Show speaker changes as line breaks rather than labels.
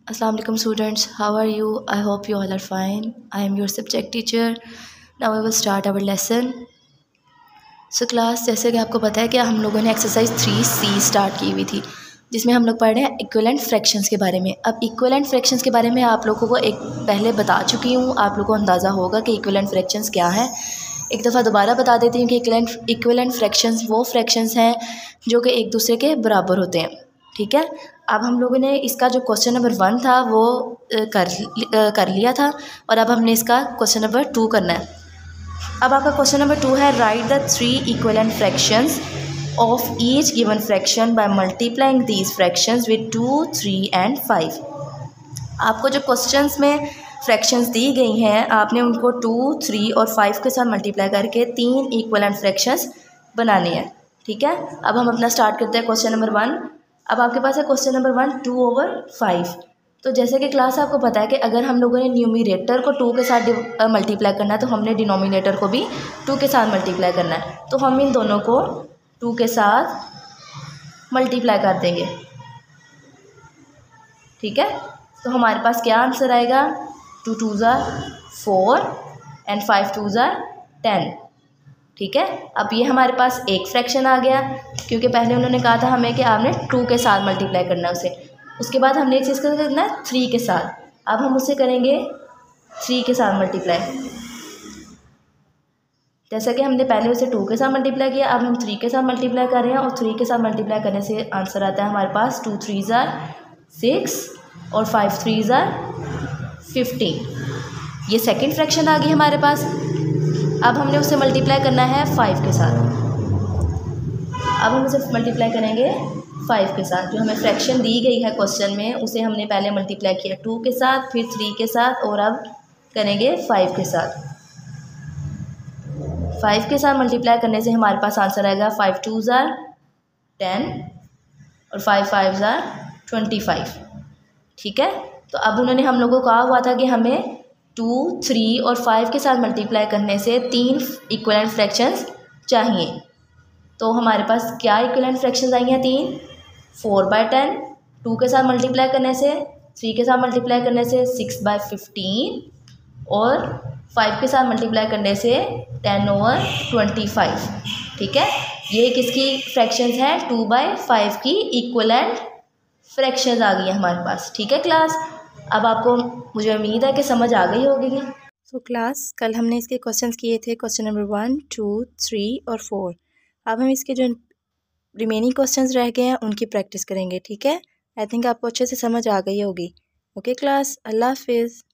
Assalamu alaikum students, how are you? I hope you all are fine. I am your subject teacher. Now we will start our lesson. So class, जैसे कि आपको पता है कि हम लोगों ने एक्सरसाइज 3C स्टार्ट की हुई थी, जिसमें हम लोग पढ़ रहे हैं इक्विवेलेंट फ्रैक्शंस के बारे में। अब इक्विवेलेंट फ्रैक्शंस के बारे में आप लोगों को एक पहले बता चुकी हूँ, आप लोगों को अंदाज़ा होगा कि इक्विवेलेंट फ्रैक्शंस क्या है। एक दफ़ा दोबारा बता देती हूँ कि इक्विवेलेंट फ्रैक्शंस वो फ्रैक्शंस हैं जो कि एक दूसरे के बराबर होते हैं। ठीक है, अब हम लोगों ने इसका जो क्वेश्चन नंबर 1 था वो कर लिया था, और अब हमने इसका क्वेश्चन नंबर 2 करना है। अब आपका क्वेश्चन नंबर 2 है, write the 3 equivalent fractions of each given fraction by multiplying these fractions with 2, 3 and 5। आपको जो क्वेश्चंस में फ्रैक्शंस दी गई हैं, आपने उनको 2, 3 और 5 के साथ मल्टीप्लाई करके 3 इक्विवेलेंट फ्रैक्शंस बनाने हैं। ठीक है, अब हम अपना स्टार्ट करते हैं क्वेश्चन नंबर 1। अब आपके पास है क्वेश्चन नंबर 1, 2/5। तो जैसे कि क्लास आपको पता है कि अगर हम लोगों ने न्यूमरेटर को 2 के साथ मल्टीप्लाई करना है, तो हमने डिनोमिनेटर को भी 2 के साथ मल्टीप्लाई करना है। तो हम इन दोनों को 2 के साथ मल्टीप्लाई कर देंगे। ठीक है, तो हमारे पास क्या आंसर आएगा, 2 2s are 4 and 5 2s are 10। ठीक है, अब ये हमारे पास एक फ्रैक्शन आ गया, क्योंकि पहले उन्होंने कहा था हमें कि आपने 2 के साथ मल्टीप्लाई करना है उसे। उसके बाद हमने एक चीज़ करना है 3 के साथ, अब हम उसे करेंगे 3 के साथ मल्टीप्लाई। जैसा कि हमने पहले उसे 2 के साथ मल्टीप्लाई किया, अब हम 3 के साथ मल्टीप्लाई कर रहे हैं, और 3 के साथ मल्टीप्लाई करने से आंसर आता है हमारे पास 2 3s are 6 और 5 3s are 15। ये सेकेंड फ्रैक्शन आ गई हमारे पास। अब हमने उसे मल्टीप्लाई करना है 5 के साथ। अब हम उसे मल्टीप्लाई करेंगे 5 के साथ। जो हमें फ्रैक्शन दी गई है क्वेश्चन में, उसे हमने पहले मल्टीप्लाई किया 2 के साथ, फिर 3 के साथ, और अब करेंगे 5 के साथ। 5 के साथ मल्टीप्लाई करने से हमारे पास आंसर आएगा 5 2s are 10 और 5 5s are 25। ठीक है, तो अब उन्होंने हम लोगों को कहा हुआ था कि हमें 2, 3 और 5 के साथ मल्टीप्लाई करने से 3 इक्विवेलेंट फ्रैक्शंस चाहिए। तो हमारे पास क्या इक्विवेलेंट फ्रैक्शंस आई हैं, 3, 4/10, 2 के साथ मल्टीप्लाई करने से, 3 के साथ मल्टीप्लाई करने से 6/15, और 5 के साथ मल्टीप्लाई करने से 10/25। ठीक है, ये किसकी फ्रैक्शंस हैं, 2/5 की इक्विवेलेंट फ्रैक्शंस आ गई है हमारे पास। ठीक है क्लास, अब आपको, मुझे उम्मीद है कि समझ आ गई होगी। सो क्लास, कल हमने इसके क्वेश्चंस किए थे, क्वेश्चन नंबर 1, 2, 3 और 4। अब हम इसके जो रिमेनिंग क्वेश्चंस रह गए हैं उनकी प्रैक्टिस करेंगे। ठीक है, आई थिंक आपको अच्छे से समझ आ गई होगी। ओके क्लास, अल्लाह हाफिज़।